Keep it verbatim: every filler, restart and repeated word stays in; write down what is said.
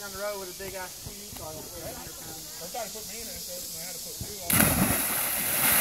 down the road with a big ass T V car that weighs one hundred pounds. They tried to put me in it, so I had to put two on.